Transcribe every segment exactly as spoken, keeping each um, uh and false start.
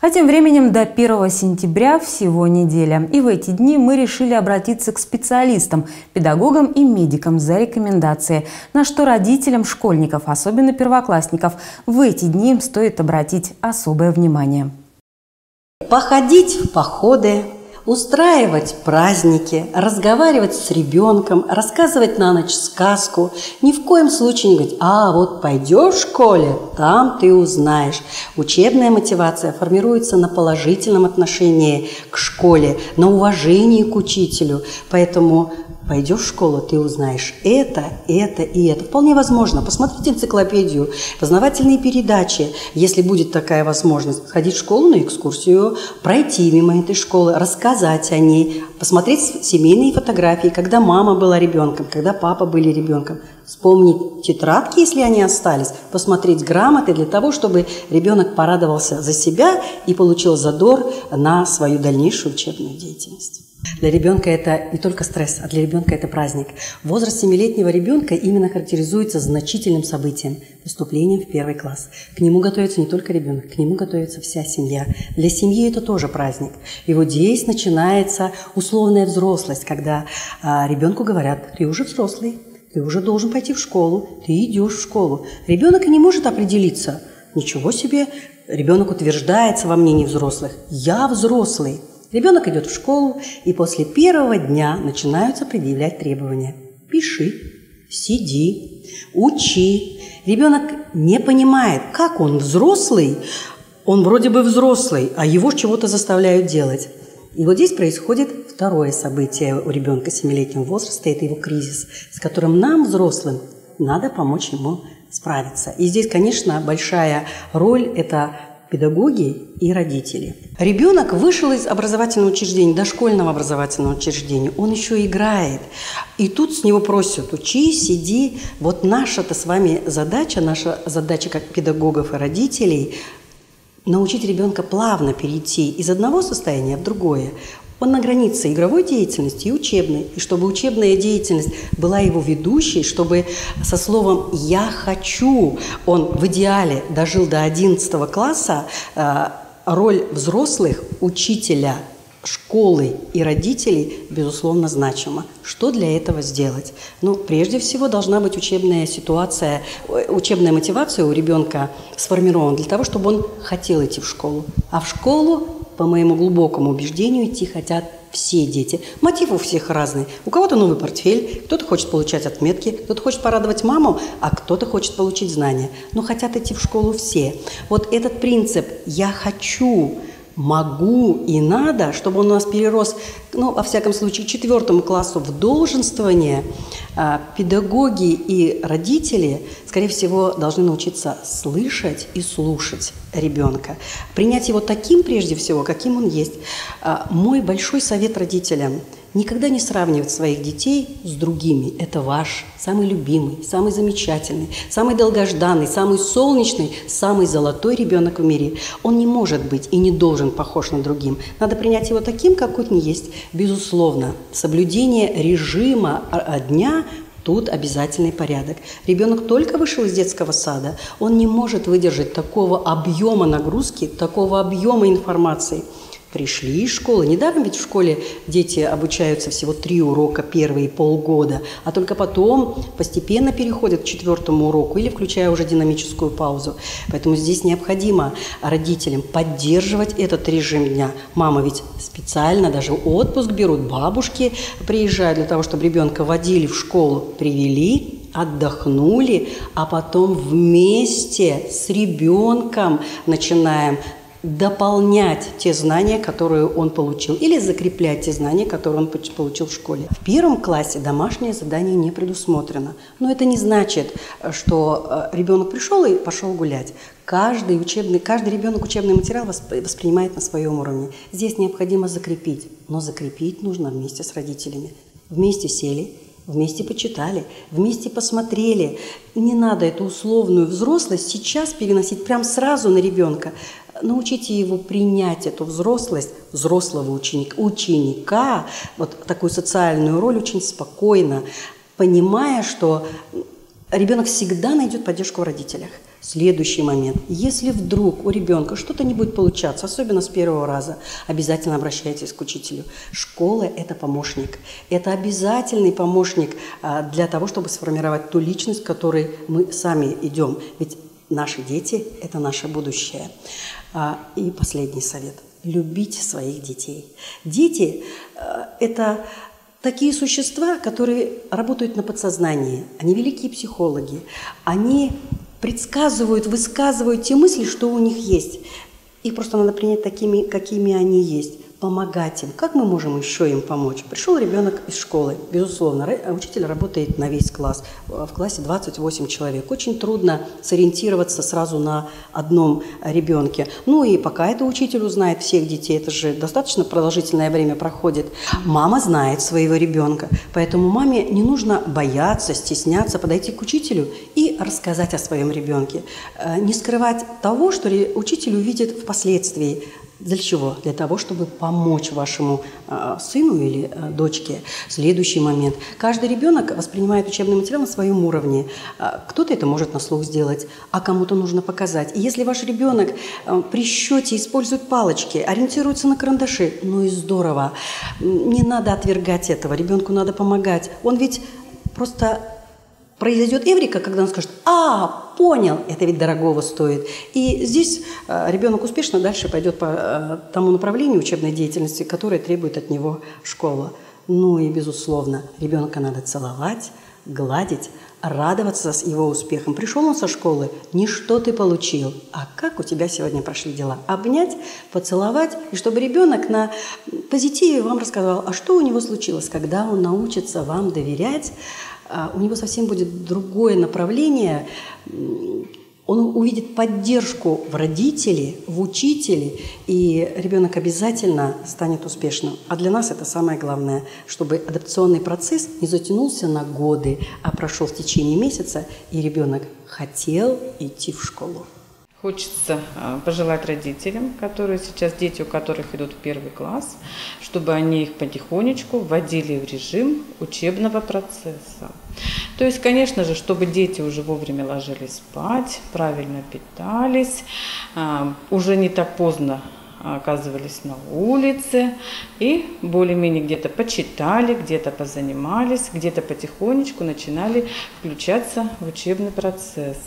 А тем временем до первого сентября всего неделя. И в эти дни мы решили обратиться к специалистам, педагогам и медикам за рекомендацией, на что родителям школьников, особенно первоклассников, в эти дни стоит обратить особое внимание. Походить в походы, устраивать праздники, разговаривать с ребенком, рассказывать на ночь сказку. Ни в коем случае не говорить: а вот пойдешь в школе, там ты узнаешь. Учебная мотивация формируется на положительном отношении к школе, на уважении к учителю. Поэтому пойдешь в школу, ты узнаешь это, это и это. Вполне возможно. Посмотрите энциклопедию, познавательные передачи. Если будет такая возможность, сходить в школу на экскурсию, пройти мимо этой школы, рассказать о ней, посмотреть семейные фотографии, когда мама была ребенком, когда папа были ребенком. Вспомнить тетрадки, если они остались, посмотреть грамоты для того, чтобы ребенок порадовался за себя и получил задор на свою дальнейшую учебную деятельность. Для ребенка это не только стресс, а для ребенка это праздник. Возраст семилетнего ребенка именно характеризуется значительным событием – поступлением в первый класс. К нему готовится не только ребенок, к нему готовится вся семья. Для семьи это тоже праздник. И вот здесь начинается условная взрослость, когда а, ребенку говорят: ты уже взрослый, ты уже должен пойти в школу, ты идешь в школу. Ребенок и не может определиться. Ничего себе, ребенок утверждается во мнении взрослых: я взрослый. Ребенок идет в школу, и после первого дня начинаются предъявлять требования. Пиши, сиди, учи. Ребенок не понимает, как он взрослый, он вроде бы взрослый, а его чего-то заставляют делать. И вот здесь происходит второе событие у ребенка семилетнего возраста – это его кризис, с которым нам, взрослым, надо помочь ему справиться. И здесь, конечно, большая роль – это педагоги и родители. Ребенок вышел из образовательного учреждения, дошкольного образовательного учреждения, он еще играет. И тут с него просят: учись, сиди. Вот наша-то с вами задача, наша задача как педагогов и родителей – научить ребенка плавно перейти из одного состояния в другое. Он на границе игровой деятельности и учебной. И чтобы учебная деятельность была его ведущей, чтобы со словом «я хочу» он в идеале дожил до одиннадцатого класса, роль взрослых, учителя, школы и родителей, безусловно, значима. Что для этого сделать? Ну, прежде всего, должна быть учебная ситуация, учебная мотивация у ребенка сформирована для того, чтобы он хотел идти в школу. А в школу, по моему глубокому убеждению, идти хотят все дети. Мотив у всех разный. У кого-то новый портфель, кто-то хочет получать отметки, кто-то хочет порадовать маму, а кто-то хочет получить знания. Но хотят идти в школу все. Вот этот принцип «я хочу», могу и надо, чтобы он у нас перерос, ну, во всяком случае, к четвертому классу в долженствование, педагоги и родители, скорее всего, должны научиться слышать и слушать ребенка. Принять его таким, прежде всего, каким он есть. Мой большой совет родителям – никогда не сравнивать своих детей с другими. Это ваш самый любимый, самый замечательный, самый долгожданный, самый солнечный, самый золотой ребенок в мире. Он не может быть и не должен похож на другим. Надо принять его таким, какой он есть. Безусловно, соблюдение режима дня – тут обязательный порядок. Ребенок только вышел из детского сада, он не может выдержать такого объема нагрузки, такого объема информации. Пришли из школы. Недаром ведь в школе дети обучаются всего три урока первые полгода, а только потом постепенно переходят к четвертому уроку или включая уже динамическую паузу. Поэтому здесь необходимо родителям поддерживать этот режим дня. Мама ведь специально даже отпуск берут, бабушки приезжают для того, чтобы ребенка водили в школу, привели, отдохнули, а потом вместе с ребенком начинаем дополнять те знания, которые он получил, или закреплять те знания, которые он получил в школе. В первом классе домашнее задание не предусмотрено. Но это не значит, что ребенок пришел и пошел гулять. Каждый, учебный, каждый ребенок учебный материал воспринимает на своем уровне. Здесь необходимо закрепить, но закрепить нужно вместе с родителями. Вместе сели, вместе почитали, вместе посмотрели. Не надо эту условную взрослость сейчас переносить прям сразу на ребенка. Научите его принять эту взрослость, взрослого ученика, ученика, вот такую социальную роль очень спокойно, понимая, что ребенок всегда найдет поддержку в родителях. Следующий момент. Если вдруг у ребенка что-то не будет получаться, особенно с первого раза, обязательно обращайтесь к учителю. Школа – это помощник. Это обязательный помощник для того, чтобы сформировать ту личность, к которой мы сами идем. Ведь наши дети – это наше будущее. И последний совет. Любите своих детей. Дети – это такие существа, которые работают на подсознании. Они великие психологи. Они предсказывают, высказывают те мысли, что у них есть. Их просто надо принять такими, какими они есть. Помогать им. Как мы можем еще им помочь? Пришел ребенок из школы, безусловно, учитель работает на весь класс. В классе двадцать восемь человек. Очень трудно сориентироваться сразу на одном ребенке. Ну и пока это учитель узнает всех детей, это же достаточно продолжительное время проходит. Мама знает своего ребенка, поэтому маме не нужно бояться, стесняться, подойти к учителю и рассказать о своем ребенке. Не скрывать того, что учитель увидит впоследствии. Для чего? Для того, чтобы помочь вашему э, сыну или э, дочке. Следующий момент. Каждый ребенок воспринимает учебный материал на своем уровне. Э, кто-то это может на слух сделать, а кому-то нужно показать. И если ваш ребенок э, при счете использует палочки, ориентируется на карандаши, ну и здорово. Не надо отвергать этого, ребенку надо помогать. Он ведь просто... Произойдет эврика, когда он скажет: «А, понял, это ведь дорогого стоит». И здесь э, ребенок успешно дальше пойдет по э, тому направлению учебной деятельности, которое требует от него школа. Ну и, безусловно, ребенка надо целовать, гладить, радоваться с его успехом. Пришел он со школы, не что ты получил, а как у тебя сегодня прошли дела. Обнять, поцеловать, и чтобы ребенок на позитиве вам рассказал, а что у него случилось, когда он научится вам доверять. У него совсем будет другое направление, он увидит поддержку в родителе, в учителе, и ребенок обязательно станет успешным. А для нас это самое главное, чтобы адаптационный процесс не затянулся на годы, а прошел в течение месяца, и ребенок хотел идти в школу. Хочется пожелать родителям, которые сейчас, дети, у которых идут в первый класс, чтобы они их потихонечку вводили в режим учебного процесса. То есть, конечно же, чтобы дети уже вовремя ложились спать, правильно питались, уже не так поздно оказывались на улице и более-менее где-то почитали, где-то позанимались, где-то потихонечку начинали включаться в учебный процесс.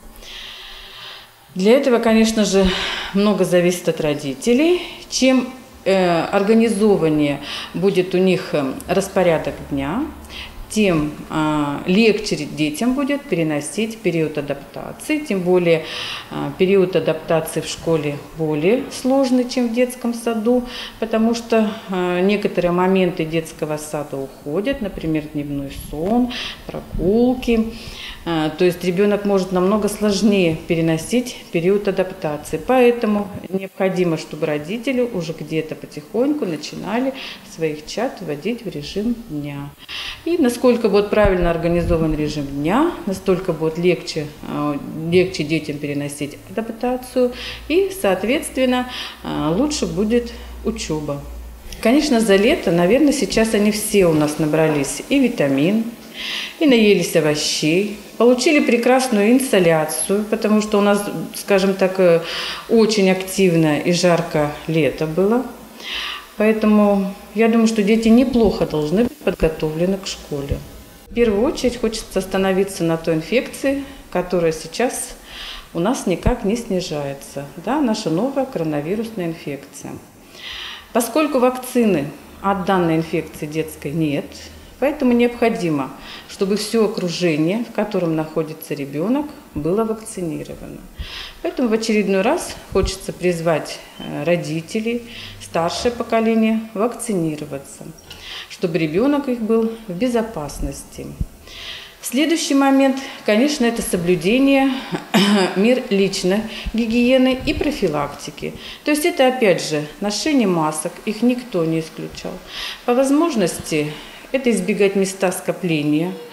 Для этого, конечно же, много зависит от родителей. Чем э, организованнее будет у них распорядок дня, тем э, легче детям будет переносить период адаптации. Тем более э, период адаптации в школе более сложный, чем в детском саду, потому что э, некоторые моменты детского сада уходят, например, дневной сон, прогулки. То есть ребенок может намного сложнее переносить период адаптации. Поэтому необходимо, чтобы родители уже где-то потихоньку начинали своих чад вводить в режим дня. И насколько будет правильно организован режим дня, настолько будет легче, легче детям переносить адаптацию. И, соответственно, лучше будет учеба. Конечно, за лето, наверное, сейчас они все у нас набрались и витамин, и наелись овощей, получили прекрасную инсоляцию, потому что у нас, скажем так, очень активное и жаркое лето было. Поэтому я думаю, что дети неплохо должны быть подготовлены к школе. В первую очередь хочется остановиться на той инфекции, которая сейчас у нас никак не снижается. Да, наша новая коронавирусная инфекция. Поскольку вакцины от данной инфекции детской нет, поэтому необходимо, чтобы все окружение, в котором находится ребенок, было вакцинировано. Поэтому в очередной раз хочется призвать родителей, старшее поколение вакцинироваться, чтобы ребенок их был в безопасности. Следующий момент, конечно, это соблюдение мер личной гигиены и профилактики. То есть это, опять же, ношение масок, их никто не исключал. По возможности это избегать места скопления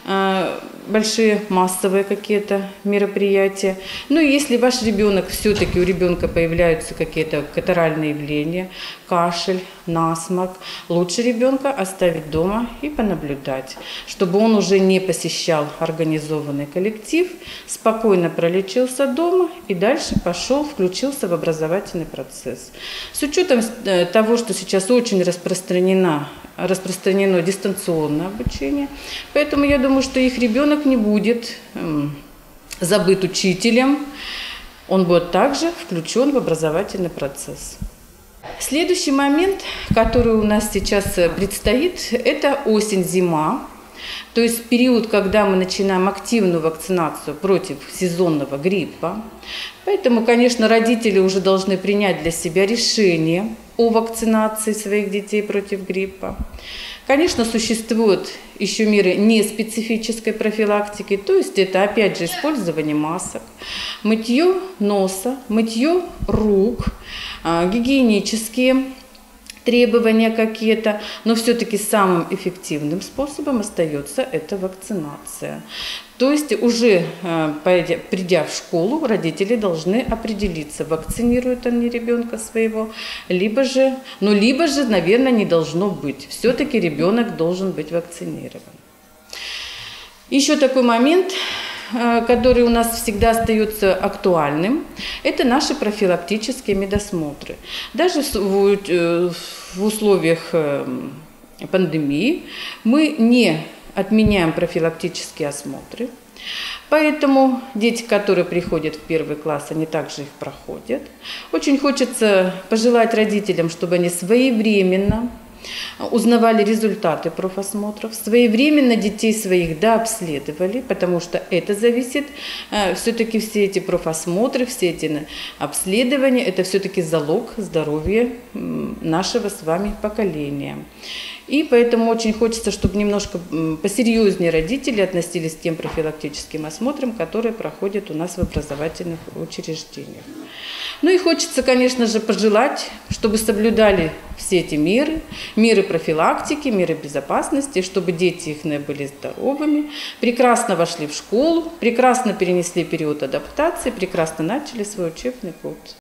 большие массовые какие-то мероприятия. Ну и если ваш ребенок, все-таки у ребенка появляются какие-то катаральные явления, кашель, насморк, лучше ребенка оставить дома и понаблюдать, чтобы он уже не посещал организованный коллектив, спокойно пролечился дома и дальше пошел, включился в образовательный процесс. С учетом того, что сейчас очень распространено, распространено дистанционное обучение, поэтому я думаю, что их ребенок не будет эм, забыт учителем, он будет также включен в образовательный процесс. Следующий момент, который у нас сейчас предстоит, это осень-зима. То есть период, когда мы начинаем активную вакцинацию против сезонного гриппа. Поэтому, конечно, родители уже должны принять для себя решение о вакцинации своих детей против гриппа. Конечно, существуют еще меры неспецифической профилактики, то есть это опять же использование масок, мытье носа, мытье рук, гигиенические требования какие-то, но все-таки самым эффективным способом остается эта вакцинация. То есть уже придя в школу, родители должны определиться, вакцинируют они ребенка своего, либо же, ну либо же, наверное, не должно быть. Все-таки ребенок должен быть вакцинирован. Еще такой момент, который у нас всегда остается актуальным, это наши профилактические медосмотры. Даже в условиях пандемии мы не отменяем профилактические осмотры, поэтому дети, которые приходят в первый класс, они также их проходят. Очень хочется пожелать родителям, чтобы они своевременно узнавали результаты профосмотров, своевременно детей своих дообследовали, потому что это зависит, все-таки все эти профосмотры, все эти обследования, это все-таки залог здоровья нашего с вами поколения. И поэтому очень хочется, чтобы немножко посерьезнее родители относились к тем профилактическим осмотрам, которые проходят у нас в образовательных учреждениях. Ну и хочется, конечно же, пожелать, чтобы соблюдали все эти меры, меры профилактики, меры безопасности, чтобы дети их были здоровыми, прекрасно вошли в школу, прекрасно перенесли период адаптации, прекрасно начали свой учебный год.